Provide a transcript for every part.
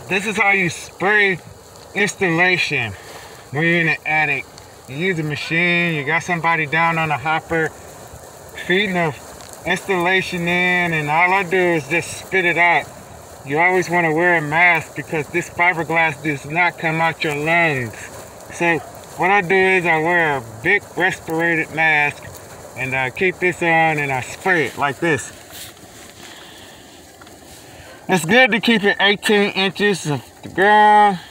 This is how you spray installation when you're in the attic. You use a machine, you got somebody down on a hopper feeding the installation in, and all I do is just spit it out. You always want to wear a mask because this fiberglass does not come out your lungs. So what I do is I wear a big respirated mask and I keep this on and I spray it like this. It's good to keep it 18 inches of the ground.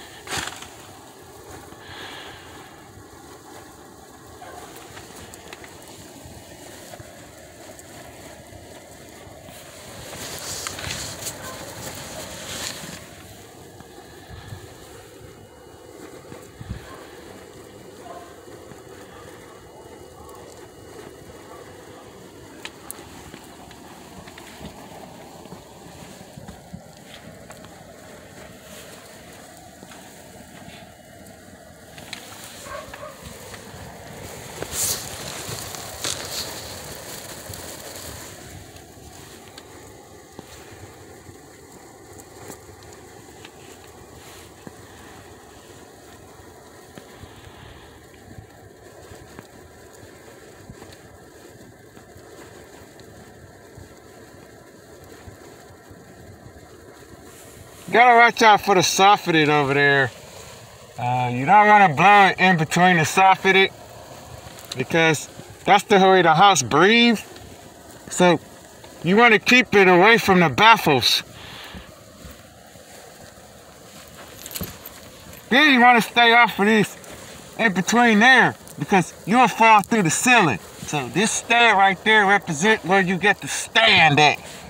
Gotta watch out for the soffit over there. You don't want to blow it in between the soffit because that's the way the house breathes. So you want to keep it away from the baffles. Then you want to stay off of this in between there because you'll fall through the ceiling. So this stand right there represents where you get to stand at.